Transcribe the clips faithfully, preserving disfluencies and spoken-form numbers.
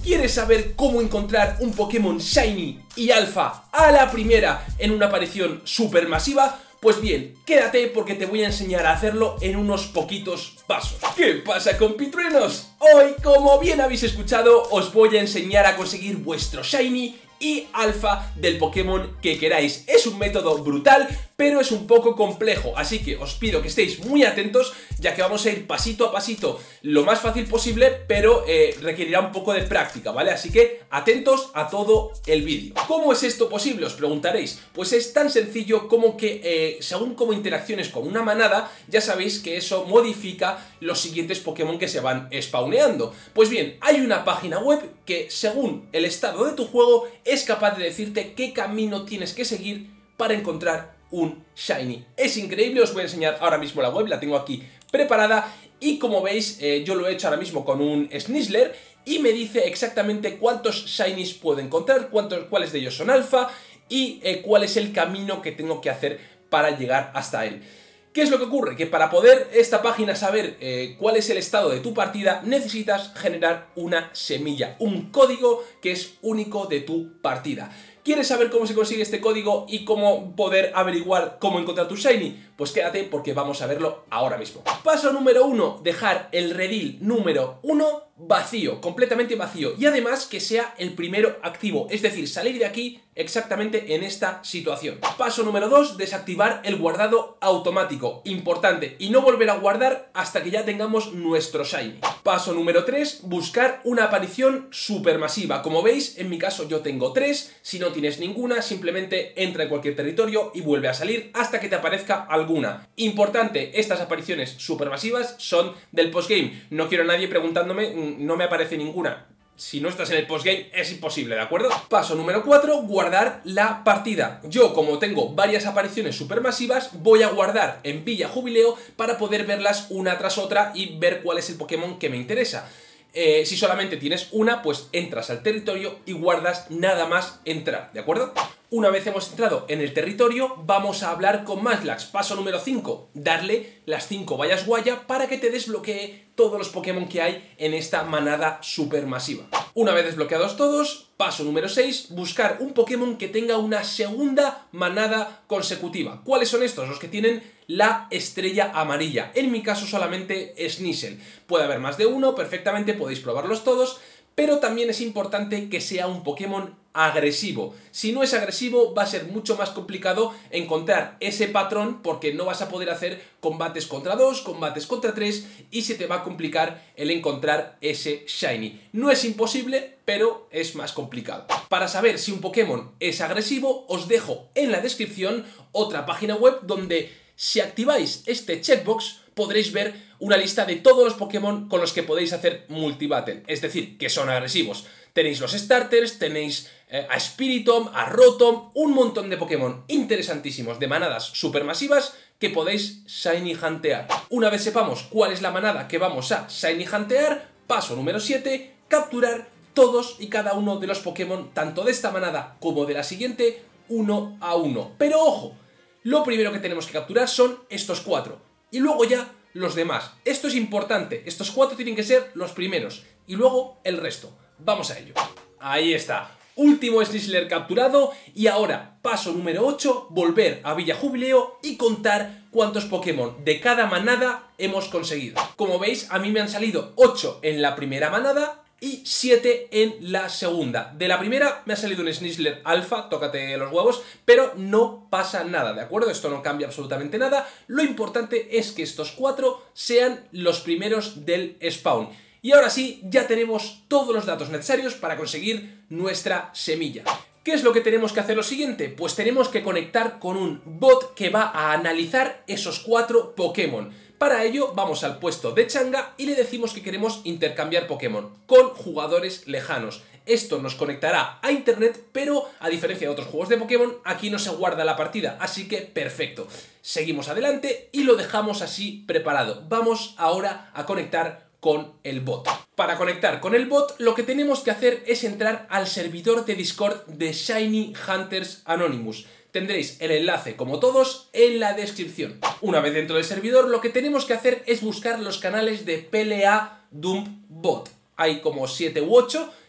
¿Quieres saber cómo encontrar un Pokémon Shiny y Alpha a la primera en una aparición supermasiva? Pues bien, quédate porque te voy a enseñar a hacerlo en unos poquitos pasos. ¿Qué pasa, compitruenos? Hoy, como bien habéis escuchado, os voy a enseñar a conseguir vuestro Shiny y Alpha del Pokémon que queráis. Es un método brutal, pero es un poco complejo, así que os pido que estéis muy atentos, ya que vamos a ir pasito a pasito lo más fácil posible, pero eh, requerirá un poco de práctica, ¿vale? Así que atentos a todo el vídeo. ¿Cómo es esto posible? Os preguntaréis. Pues es tan sencillo como que eh, según como interacciones con una manada, ya sabéis que eso modifica los siguientes Pokémon que se van spawneando. Pues bien, hay una página web que según el estado de tu juego es capaz de decirte qué camino tienes que seguir para encontrar un Shiny. Es increíble, os voy a enseñar ahora mismo la web, la tengo aquí preparada y como veis eh, yo lo he hecho ahora mismo con un Sneasler y me dice exactamente cuántos Shinies puedo encontrar, cuántos, cuáles de ellos son alfa y eh, cuál es el camino que tengo que hacer para llegar hasta él. ¿Qué es lo que ocurre? Que para poder esta página saber eh, cuál es el estado de tu partida, necesitas generar una semilla, un código que es único de tu partida. ¿Quieres saber cómo se consigue este código y cómo poder averiguar cómo encontrar tu Shiny? Pues quédate porque vamos a verlo ahora mismo. Paso número uno, dejar el redil número uno vacío, completamente vacío, y además que sea el primero activo, es decir, salir de aquí exactamente en esta situación. Paso número dos, desactivar el guardado automático, importante, y no volver a guardar hasta que ya tengamos nuestro Shiny. Paso número tres, buscar una aparición supermasiva. Como veis, en mi caso yo tengo tres, si no tienes ninguna, simplemente entra en cualquier territorio y vuelve a salir hasta que te aparezca alguna. Importante, estas apariciones supermasivas son del postgame. No quiero a nadie preguntándome, no me aparece ninguna. Si no estás en el postgame es imposible, ¿de acuerdo? Paso número cuatro, guardar la partida. Yo, como tengo varias apariciones supermasivas, voy a guardar en Villa Jubileo para poder verlas una tras otra y ver cuál es el Pokémon que me interesa. Eh, si solamente tienes una, pues entras al territorio y guardas nada más entrar, ¿de acuerdo? Una vez hemos entrado en el territorio, vamos a hablar con Munchlax. Paso número cinco, darle las cinco vallas guaya para que te desbloquee todos los Pokémon que hay en esta manada supermasiva. Una vez desbloqueados todos, paso número seis, buscar un Pokémon que tenga una segunda manada consecutiva. ¿Cuáles son estos? Los que tienen la estrella amarilla. En mi caso solamente Sneasel. Puede haber más de uno, perfectamente podéis probarlos todos, pero también es importante que sea un Pokémon agresivo. Si no es agresivo, va a ser mucho más complicado encontrar ese patrón porque no vas a poder hacer combates contra dos, combates contra tres y se te va a complicar el encontrar ese Shiny. No es imposible, pero es más complicado. Para saber si un Pokémon es agresivo, os dejo en la descripción otra página web donde si activáis este checkbox podréis ver una lista de todos los Pokémon con los que podéis hacer multibattle, es decir, que son agresivos. Tenéis los starters, tenéis eh, a Spiritomb, a Rotom, un montón de Pokémon interesantísimos de manadas supermasivas que podéis Shiny Huntear. Una vez sepamos cuál es la manada que vamos a Shiny Huntear, paso número siete, capturar todos y cada uno de los Pokémon, tanto de esta manada como de la siguiente, uno a uno. Pero ojo, lo primero que tenemos que capturar son estos cuatro, y luego ya los demás. Esto es importante, estos cuatro tienen que ser los primeros, y luego el resto. Vamos a ello. Ahí está, último Sneasler capturado, y ahora, paso número ocho, volver a Villa Jubileo y contar cuántos Pokémon de cada manada hemos conseguido. Como veis, a mí me han salido ocho en la primera manada y siete en la segunda. De la primera me ha salido un Sneasler Alpha, tócate los huevos, pero no pasa nada, ¿de acuerdo? Esto no cambia absolutamente nada. Lo importante es que estos cuatro sean los primeros del spawn. Y ahora sí, ya tenemos todos los datos necesarios para conseguir nuestra semilla. ¿Qué es lo que tenemos que hacer lo siguiente? Pues tenemos que conectar con un bot que va a analizar esos cuatro Pokémon. Para ello vamos al puesto de Changa y le decimos que queremos intercambiar Pokémon con jugadores lejanos. Esto nos conectará a internet, pero a diferencia de otros juegos de Pokémon, aquí no se guarda la partida, así que perfecto. Seguimos adelante y lo dejamos así preparado. Vamos ahora a conectar con el bot. Para conectar con el bot, lo que tenemos que hacer es entrar al servidor de Discord de Shiny Hunters Anonymous. Tendréis el enlace, como todos, en la descripción. Una vez dentro del servidor, lo que tenemos que hacer es buscar los canales de P L A Dump Bot. Hay como siete u ocho,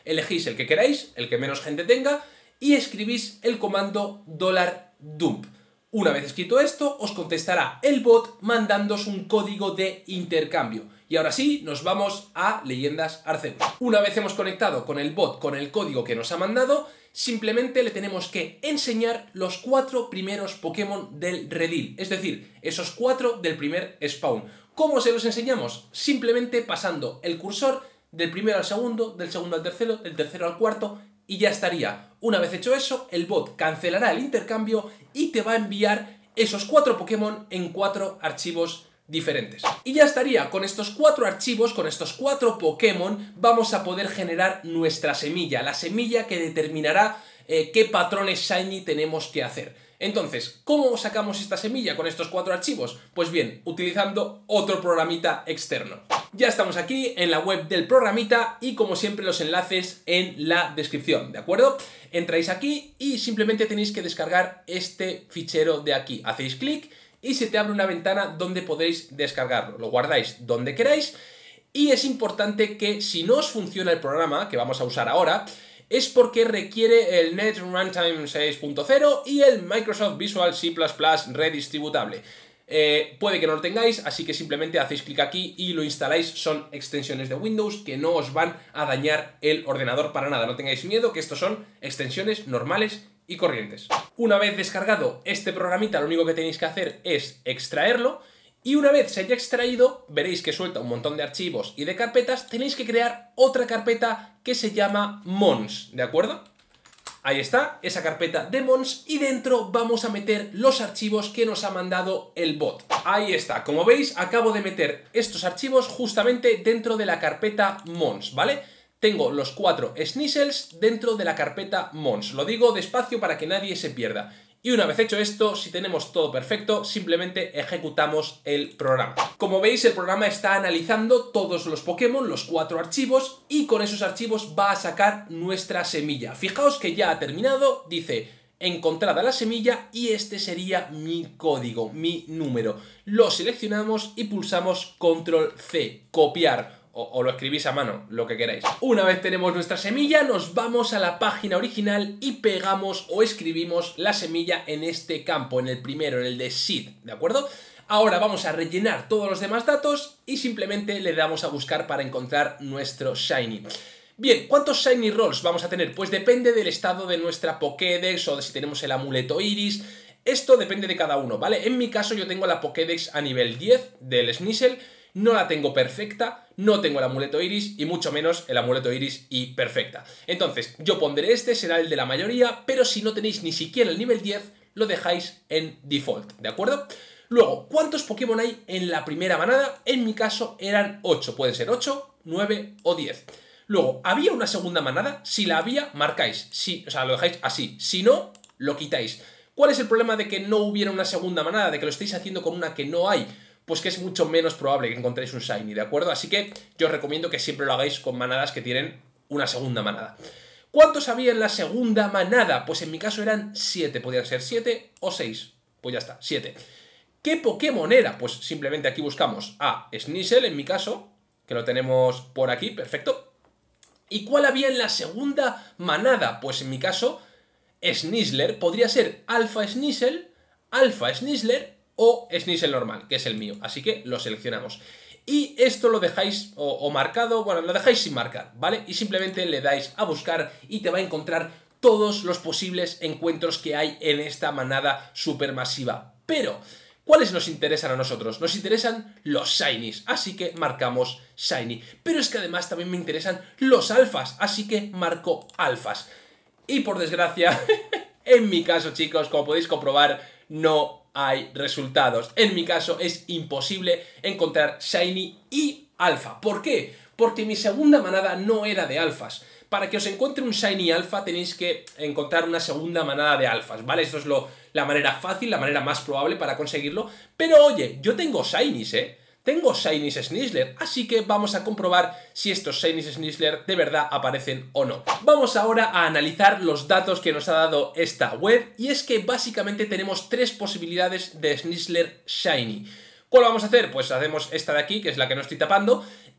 elegís el que queráis, el que menos gente tenga, y escribís el comando $dump. Una vez escrito esto, os contestará el bot mandándoos un código de intercambio. Y ahora sí, nos vamos a Leyendas Arceus. Una vez hemos conectado con el bot con el código que nos ha mandado, simplemente le tenemos que enseñar los cuatro primeros Pokémon del redil, es decir, esos cuatro del primer spawn. ¿Cómo se los enseñamos? Simplemente pasando el cursor del primero al segundo, del segundo al tercero, del tercero al cuarto, y ya estaría. Una vez hecho eso, el bot cancelará el intercambio y te va a enviar esos cuatro Pokémon en cuatro archivos diferentes. Y ya estaría. Con estos cuatro archivos, con estos cuatro Pokémon, vamos a poder generar nuestra semilla, la semilla que determinará eh, qué patrones Shiny tenemos que hacer. Entonces, ¿cómo sacamos esta semilla con estos cuatro archivos? Pues bien, utilizando otro programita externo. Ya estamos aquí en la web del programita y como siempre los enlaces en la descripción, ¿de acuerdo? Entráis aquí y simplemente tenéis que descargar este fichero de aquí. Hacéis clic y se te abre una ventana donde podéis descargarlo. Lo guardáis donde queráis y es importante que si no os funciona el programa que vamos a usar ahora, es porque requiere el Net Runtime seis punto cero y el Microsoft Visual C plus plus redistributable. Eh, puede que no lo tengáis, así que simplemente hacéis clic aquí y lo instaláis. Son extensiones de Windows que no os van a dañar el ordenador para nada. No tengáis miedo, que estos son extensiones normales y corrientes. Una vez descargado este programita, lo único que tenéis que hacer es extraerlo. Y una vez se haya extraído, veréis que suelta un montón de archivos y de carpetas. Tenéis que crear otra carpeta que se llama Mons, ¿de acuerdo? Ahí está, esa carpeta de Mons, y dentro vamos a meter los archivos que nos ha mandado el bot. Ahí está, como veis, acabo de meter estos archivos justamente dentro de la carpeta Mons, ¿vale? Tengo los cuatro Sneasels dentro de la carpeta Mons. Lo digo despacio para que nadie se pierda. Y una vez hecho esto, si tenemos todo perfecto, simplemente ejecutamos el programa. Como veis, el programa está analizando todos los Pokémon, los cuatro archivos, y con esos archivos va a sacar nuestra semilla. Fijaos que ya ha terminado, dice encontrada la semilla y este sería mi código, mi número. Lo seleccionamos y pulsamos control ce, copiar. O, o lo escribís a mano, lo que queráis. Una vez tenemos nuestra semilla, nos vamos a la página original y pegamos o escribimos la semilla en este campo, en el primero, en el de Seed, ¿de acuerdo? Ahora vamos a rellenar todos los demás datos y simplemente le damos a buscar para encontrar nuestro Shiny. Bien, ¿cuántos Shiny Rolls vamos a tener? Pues depende del estado de nuestra Pokédex o de si tenemos el amuleto Iris. Esto depende de cada uno, ¿vale? En mi caso yo tengo la Pokédex a nivel diez del Sneasel. No la tengo perfecta, no tengo el amuleto Iris y mucho menos el amuleto Iris y perfecta. Entonces, yo pondré este, será el de la mayoría, pero si no tenéis ni siquiera el nivel diez, lo dejáis en default, ¿de acuerdo? Luego, ¿cuántos Pokémon hay en la primera manada? En mi caso eran ocho, pueden ser ocho, nueve o diez. Luego, ¿había una segunda manada? Si la había, marcáis, sí, o sea, lo dejáis así. Si no, lo quitáis. ¿Cuál es el problema de que no hubiera una segunda manada? De que lo estéis haciendo con una que no hay. Pues que es mucho menos probable que encontréis un Shiny, ¿de acuerdo? Así que yo os recomiendo que siempre lo hagáis con manadas que tienen una segunda manada. ¿Cuántos había en la segunda manada? Pues en mi caso eran siete, podían ser siete o seis. Pues ya está, siete. ¿Qué Pokémon era? Pues simplemente aquí buscamos a Sneasel, en mi caso, que lo tenemos por aquí, perfecto. ¿Y cuál había en la segunda manada? Pues en mi caso, Sneasler, podría ser Alpha Sneasel, Alpha Sneasler o Sneasel normal, que es el mío, así que lo seleccionamos. Y esto lo dejáis o, o marcado, bueno, lo dejáis sin marcar, ¿vale? Y simplemente le dais a buscar y te va a encontrar todos los posibles encuentros que hay en esta manada supermasiva. Pero, ¿cuáles nos interesan a nosotros? Nos interesan los Shinies, así que marcamos Shiny. Pero es que además también me interesan los alfas, así que marco alfas. Y por desgracia, en mi caso, chicos, como podéis comprobar, no hay resultados. En mi caso es imposible encontrar Shiny y Alpha. ¿Por qué? Porque mi segunda manada no era de alfas. Para que os encuentre un Shiny Alpha tenéis que encontrar una segunda manada de alfas, ¿vale? Esto es lo, la manera fácil, la manera más probable para conseguirlo. Pero oye, yo tengo Shinies, ¿eh? Tengo Shinies Sneasler, así que vamos a comprobar si estos Shinies Sneasler de verdad aparecen o no. Vamos ahora a analizar los datos que nos ha dado esta web, y es que básicamente tenemos tres posibilidades de Sneasler Shiny. ¿Cuál vamos a hacer? Pues hacemos esta de aquí, que es la que no estoy tapando,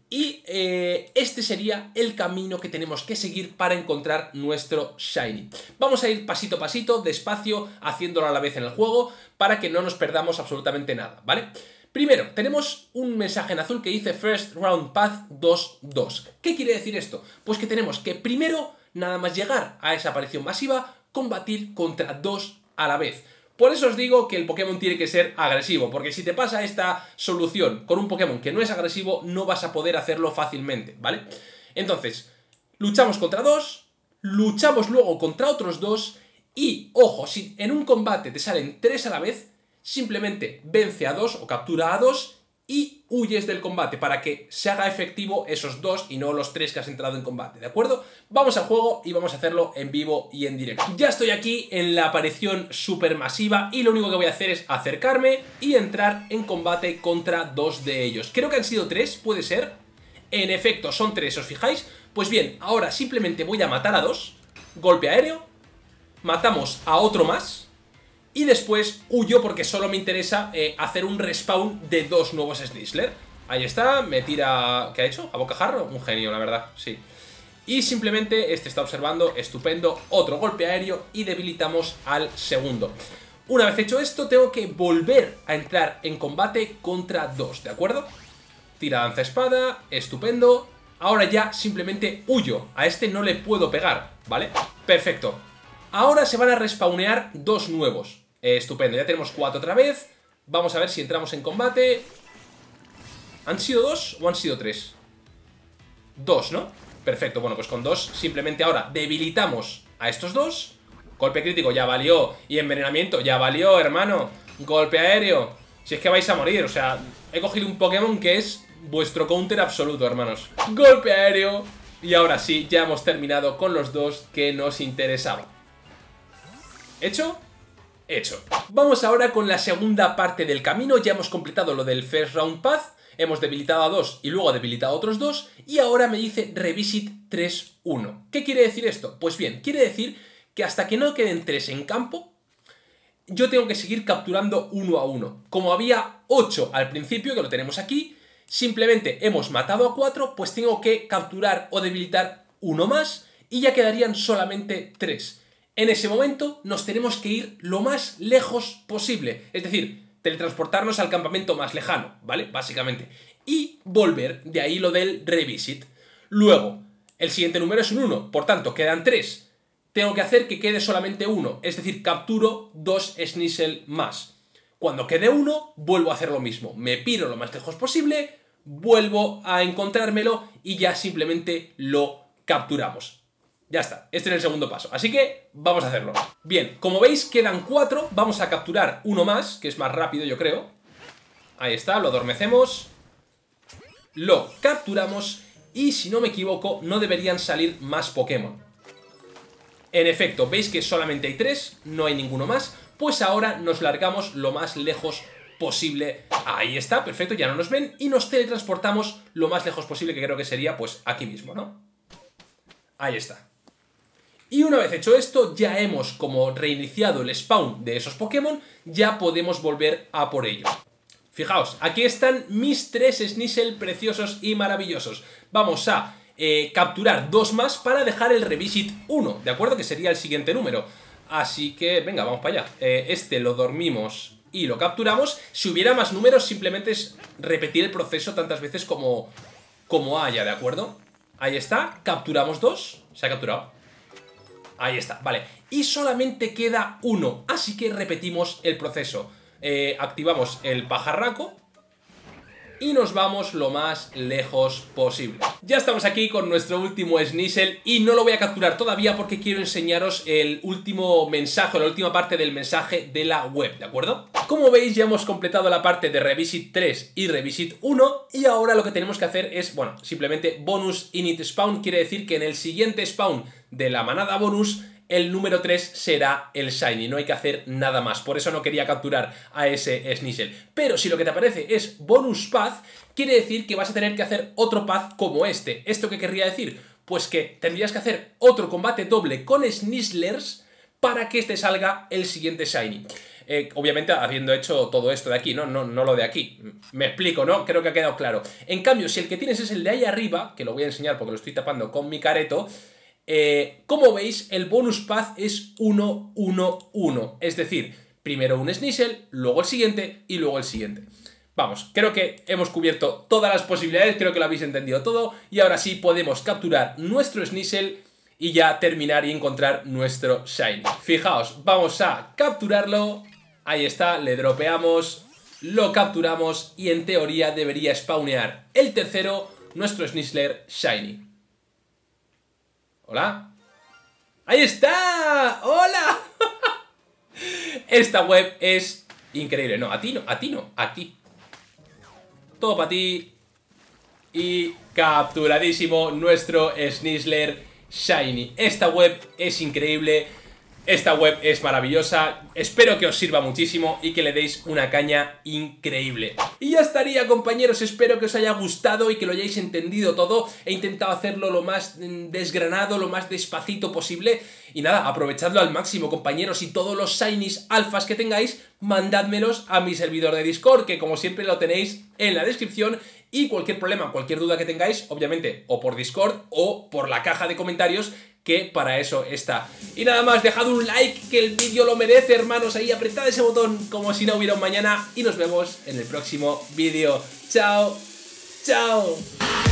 Y eh, este sería el camino que tenemos que seguir para encontrar nuestro Shiny. Vamos a ir pasito a pasito, despacio, haciéndolo a la vez en el juego, para que no nos perdamos absolutamente nada, ¿vale? Primero, tenemos un mensaje en azul que dice First Round Path dos dos. ¿Qué quiere decir esto? Pues que tenemos que primero, nada más llegar a esa aparición masiva, combatir contra dos a la vez. Por eso os digo que el Pokémon tiene que ser agresivo, porque si te pasa esta solución con un Pokémon que no es agresivo, no vas a poder hacerlo fácilmente, ¿vale? Entonces, luchamos contra dos, luchamos luego contra otros dos, y, ojo, si en un combate te salen tres a la vez, simplemente vence a dos o captura a dos y huyes del combate para que se haga efectivo esos dos y no los tres que has entrado en combate, ¿de acuerdo? Vamos al juego y vamos a hacerlo en vivo y en directo. Ya estoy aquí en la aparición supermasiva y lo único que voy a hacer es acercarme y entrar en combate contra dos de ellos. Creo que han sido tres, ¿puede ser? En efecto, son tres, ¿os fijáis? Pues bien, ahora simplemente voy a matar a dos, golpe aéreo, matamos a otro más, y después huyo porque solo me interesa eh, hacer un respawn de dos nuevos Sneasler. Ahí está, me tira... ¿Qué ha hecho? ¿A bocajarro? Un genio, la verdad, sí. Y simplemente este está observando, estupendo, otro golpe aéreo y debilitamos al segundo. Una vez hecho esto, tengo que volver a entrar en combate contra dos, ¿de acuerdo? Tira danza espada, estupendo. Ahora ya simplemente huyo, a este no le puedo pegar, ¿vale? Perfecto. Ahora se van a respawnear dos nuevos. Eh, estupendo, ya tenemos cuatro otra vez. Vamos a ver si entramos en combate. ¿Han sido dos o han sido tres? Dos, ¿no? Perfecto, bueno, pues con dos simplemente ahora debilitamos a estos dos. Golpe crítico ya valió. Y envenenamiento ya valió, hermano. Golpe aéreo. Si es que vais a morir, o sea, he cogido un Pokémon que es vuestro counter absoluto, hermanos. Golpe aéreo. Y ahora sí, ya hemos terminado con los dos que nos interesaban. ¿Hecho? Hecho. Vamos ahora con la segunda parte del camino. Ya hemos completado lo del First Round Path. Hemos debilitado a dos y luego debilitado a otros dos. Y ahora me dice Revisit tres uno. ¿Qué quiere decir esto? Pues bien, quiere decir que hasta que no queden tres en campo, yo tengo que seguir capturando uno a uno. Como había ocho al principio, que lo tenemos aquí, simplemente hemos matado a cuatro, pues tengo que capturar o debilitar uno más y ya quedarían solamente tres. En ese momento nos tenemos que ir lo más lejos posible, es decir, teletransportarnos al campamento más lejano, ¿vale? Básicamente. Y volver, de ahí lo del revisit. Luego, el siguiente número es un uno, por tanto, quedan tres. Tengo que hacer que quede solamente uno, es decir, capturo dos Sneasel más. Cuando quede uno, vuelvo a hacer lo mismo. Me piro lo más lejos posible, vuelvo a encontrármelo y ya simplemente lo capturamos. Ya está, este es el segundo paso, así que vamos a hacerlo. Bien, como veis quedan cuatro, vamos a capturar uno más, que es más rápido yo creo. Ahí está, lo adormecemos. Lo capturamos y si no me equivoco no deberían salir más Pokémon. En efecto, veis que solamente hay tres, no hay ninguno más. Pues ahora nos largamos lo más lejos posible. Ahí está, perfecto, ya no nos ven. Y nos teletransportamos lo más lejos posible, que creo que sería pues aquí mismo, ¿no? Ahí está. Y una vez hecho esto, ya hemos como reiniciado el spawn de esos Pokémon, ya podemos volver a por ellos. Fijaos, aquí están mis tres Sneasel preciosos y maravillosos. Vamos a eh, capturar dos más para dejar el Revisit uno, ¿de acuerdo? Que sería el siguiente número. Así que, venga, vamos para allá. Eh, este lo dormimos y lo capturamos. Si hubiera más números, simplemente es repetir el proceso tantas veces como, como haya, ¿de acuerdo? Ahí está, capturamos dos, se ha capturado. Ahí está, vale. Y solamente queda uno, así que repetimos el proceso. Eh, activamos el pajarraco y nos vamos lo más lejos posible. Ya estamos aquí con nuestro último Sneasel y no lo voy a capturar todavía porque quiero enseñaros el último mensaje, la última parte del mensaje de la web, ¿de acuerdo? Como veis ya hemos completado la parte de Revisit tres y Revisit uno y ahora lo que tenemos que hacer es, bueno, simplemente bonus init spawn, quiere decir que en el siguiente spawn de la manada bonus el número tres será el Shiny, no hay que hacer nada más, por eso no quería capturar a ese Sneasel. Pero si lo que te aparece es Bonus Path, quiere decir que vas a tener que hacer otro path como este. ¿Esto qué querría decir? Pues que tendrías que hacer otro combate doble con Sneaslers para que te salga el siguiente Shiny. eh, obviamente habiendo hecho todo esto de aquí, ¿no? No, no lo de aquí. Me explico, ¿no? Creo que ha quedado claro. En cambio, si el que tienes es el de ahí arriba, que lo voy a enseñar porque lo estoy tapando con mi careto, eh, como veis, el bonus path es uno, uno, uno. Es decir, primero un Sneasel, luego el siguiente y luego el siguiente. Vamos, creo que hemos cubierto todas las posibilidades, creo que lo habéis entendido todo, y ahora sí podemos capturar nuestro Sneasel y ya terminar y encontrar nuestro Shiny. Fijaos, vamos a capturarlo, ahí está, le dropeamos, lo capturamos y en teoría debería spawnear el tercero, nuestro Sneasler Shiny. ¿Hola? ¡Ahí está! ¡Hola! Esta web es increíble. No, a ti no, a ti no, aquí. Todo para ti. Y capturadísimo nuestro Sneasler Shiny. Esta web es increíble. Esta web es maravillosa. Espero que os sirva muchísimo y que le deis una caña increíble. Y ya estaría, compañeros. Espero que os haya gustado y que lo hayáis entendido todo. He intentado hacerlo lo más desgranado, lo más despacito posible. Y nada, aprovechadlo al máximo, compañeros. Y todos los Shinies alfas que tengáis, mandádmelos a mi servidor de Discord, que como siempre lo tenéis en la descripción. Y cualquier problema, cualquier duda que tengáis, obviamente, o por Discord o por la caja de comentarios, que para eso está. Y nada más, dejad un like, que el vídeo lo merece, hermanos. Ahí apretad ese botón como si no hubiera un mañana. Y nos vemos en el próximo vídeo. Chao, chao.